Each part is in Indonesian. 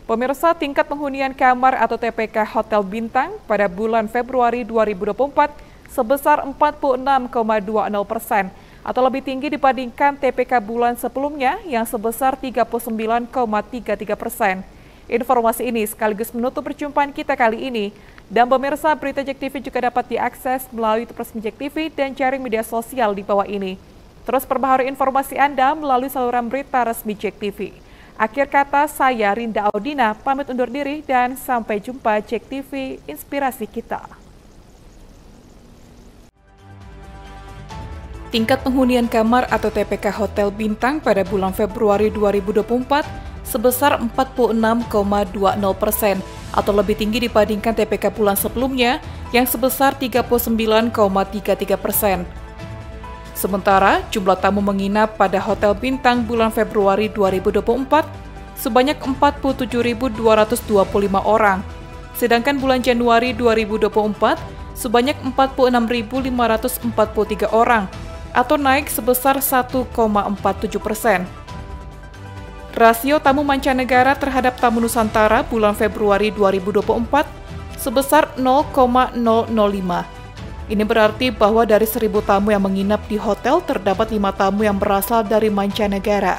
Pemirsa, tingkat penghunian kamar atau TPK Hotel Bintang pada bulan Februari 2024 sebesar 46,20% atau lebih tinggi dibandingkan TPK bulan sebelumnya yang sebesar 39,33%. Informasi ini sekaligus menutup perjumpaan kita kali ini. Dan pemirsa, berita JEK TV juga dapat diakses melalui resmi JEK TV dan jaring media sosial di bawah ini. Terus perbaharui informasi Anda melalui saluran berita resmi JEK TV. Akhir kata, saya Rinda Audina pamit undur diri dan sampai jumpa JEK TV Inspirasi Kita. Tingkat penghunian kamar atau TPK Hotel Bintang pada bulan Februari 2024 sebesar 46,20% atau lebih tinggi dibandingkan TPK bulan sebelumnya yang sebesar 39,33%. Sementara jumlah tamu menginap pada Hotel Bintang bulan Februari 2024 sebanyak 47.225 orang, sedangkan bulan Januari 2024 sebanyak 46.543 orang, atau naik sebesar 1,47%. Rasio tamu mancanegara terhadap tamu Nusantara bulan Februari 2024 sebesar 0,005. Ini berarti bahwa dari 1.000 tamu yang menginap di hotel, terdapat 5 tamu yang berasal dari mancanegara.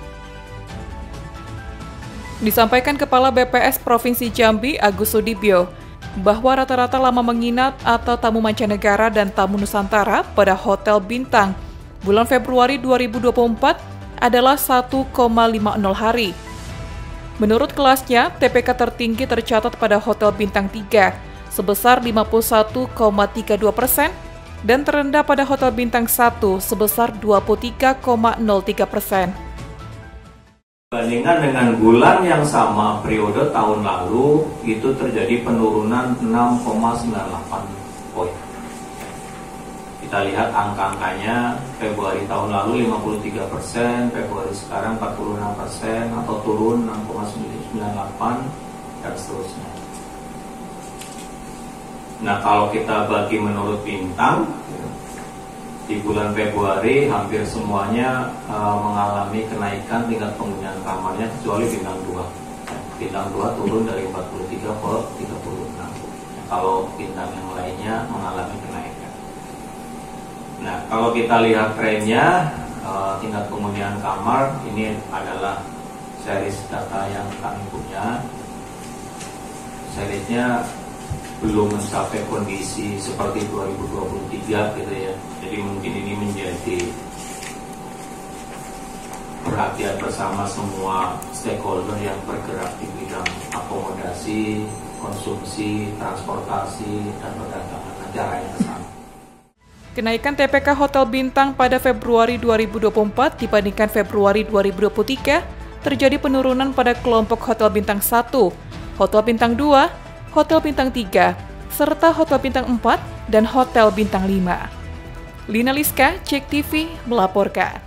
Disampaikan Kepala BPS Provinsi Jambi, Agus Sudibyo, bahwa rata-rata lama menginap atau tamu mancanegara dan tamu Nusantara pada Hotel Bintang bulan Februari 2024 adalah 1,50 hari. Menurut kelasnya, TPK tertinggi tercatat pada Hotel Bintang 3, sebesar 51,32% dan terendah pada Hotel Bintang 1 sebesar 23,03%. Bandingkan dengan bulan yang sama periode tahun lalu, itu terjadi penurunan 6,98 poin. Kita lihat angka-angkanya, Februari tahun lalu 53%, Februari sekarang 46% atau turun 6,98 dan seterusnya. Nah, kalau kita bagi menurut bintang, di bulan Februari hampir semuanya mengalami kenaikan tingkat penghunian kamarnya kecuali bintang 2. Bintang 2 turun dari 43 ke 36. Kalau bintang yang lainnya mengalami kenaikan. Nah, kalau kita lihat trennya, tingkat penghunian kamar ini adalah series data yang kami punya. Seriesnya belum mencapai kondisi seperti 2023 gitu ya. Jadi mungkin ini menjadi perhatian bersama semua stakeholder yang bergerak di bidang akomodasi, konsumsi, transportasi, dan perdagangan acaranya ke sana. Kenaikan TPK Hotel Bintang pada Februari 2024 dibandingkan Februari 2023 terjadi penurunan pada kelompok Hotel Bintang 1, Hotel Bintang 2, Hotel Bintang 3, serta Hotel Bintang 4 dan Hotel Bintang 5. Lina Liska, JEK TV melaporkan.